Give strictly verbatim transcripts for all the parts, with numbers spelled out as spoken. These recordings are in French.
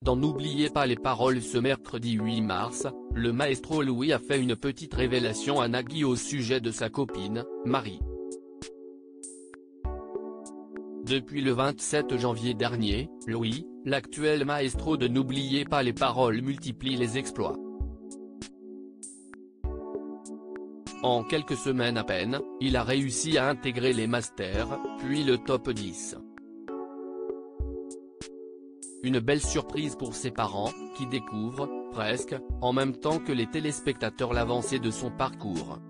Dans N'oubliez pas les paroles ce mercredi huit mars, le maestro Louis a fait une petite révélation à Nagui au sujet de sa copine, Marie. Depuis le vingt-sept janvier dernier, Louis, l'actuel maestro de N'oubliez pas les paroles multiplie les exploits. En quelques semaines à peine, il a réussi à intégrer les masters, puis le top dix. Une belle surprise pour ses parents, qui découvrent, presque, en même temps que les téléspectateurs l'avancée de son parcours.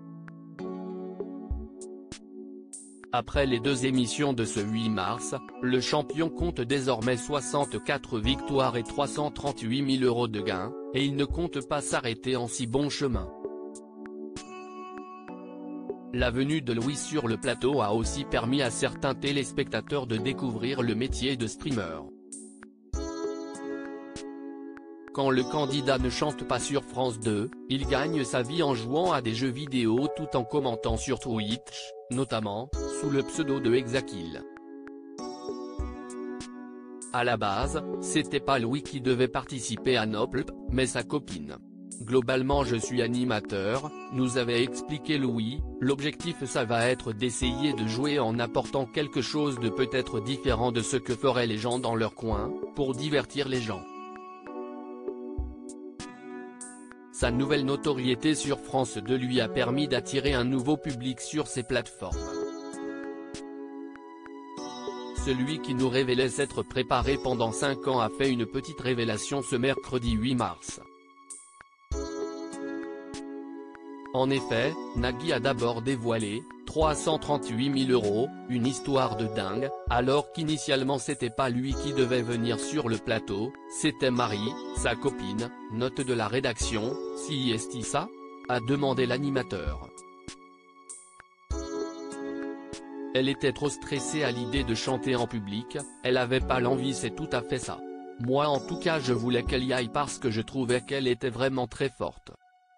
Après les deux émissions de ce huit mars, le champion compte désormais soixante-quatre victoires et trois cent trente-huit mille euros de gains, et il ne compte pas s'arrêter en si bon chemin. La venue de Louis sur le plateau a aussi permis à certains téléspectateurs de découvrir le métier de streamer. Quand le candidat ne chante pas sur France deux, il gagne sa vie en jouant à des jeux vidéo tout en commentant sur Twitch, notamment, sous le pseudo de Hexakill. À la base, c'était pas Louis qui devait participer à Noplp, mais sa copine. Globalement je suis animateur, nous avait expliqué Louis, l'objectif ça va être d'essayer de jouer en apportant quelque chose de peut-être différent de ce que feraient les gens dans leur coin, pour divertir les gens. Sa nouvelle notoriété sur France deux lui a permis d'attirer un nouveau public sur ses plateformes. Celui qui nous révélait s'être préparé pendant cinq ans a fait une petite révélation ce mercredi huit mars. En effet, Nagui a d'abord dévoilé, trois cent trente-huit mille euros, une histoire de dingue, alors qu'initialement c'était pas lui qui devait venir sur le plateau, c'était Marie, sa copine, note de la rédaction, si est ça a demandé l'animateur. Elle était trop stressée à l'idée de chanter en public, elle avait pas l'envie, c'est tout à fait ça. Moi en tout cas je voulais qu'elle y aille parce que je trouvais qu'elle était vraiment très forte.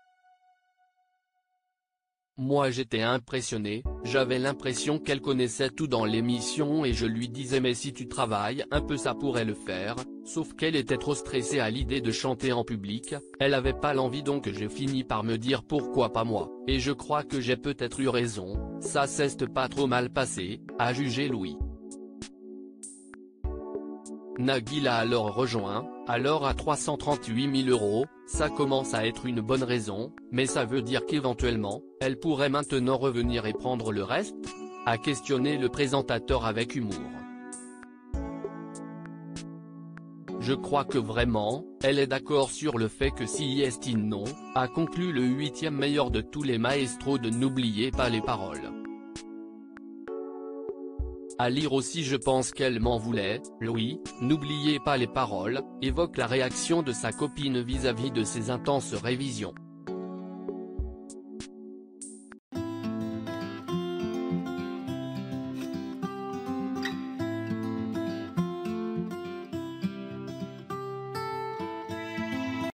Moi j'étais impressionné, j'avais l'impression qu'elle connaissait tout dans l'émission et je lui disais mais si tu travailles un peu ça pourrait le faire, sauf qu'elle était trop stressée à l'idée de chanter en public, elle avait pas l'envie donc j'ai fini par me dire pourquoi pas moi, et je crois que j'ai peut-être eu raison, ça s'est pas trop mal passé, a jugé Louis. Nagui l'a alors rejoint, alors à trois cent trente-huit mille euros, ça commence à être une bonne raison, mais ça veut dire qu'éventuellement, elle pourrait maintenant revenir et prendre le reste, a questionné le présentateur avec humour. Je crois que vraiment, elle est d'accord sur le fait que si est non, a conclu le huitième meilleur de tous les maestros de N'oubliez pas les paroles. À lire aussi je pense qu'elle m'en voulait, Louis, n'oubliez pas les paroles, évoque la réaction de sa copine vis-à-vis de ses intenses révisions.